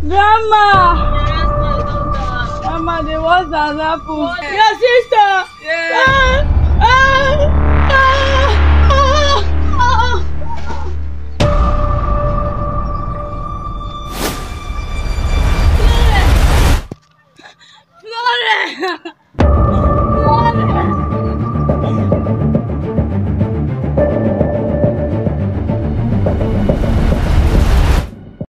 Grandma! Yes, my daughter. Grandma, the worst has happened. What? Your sister! Yeah. Florence!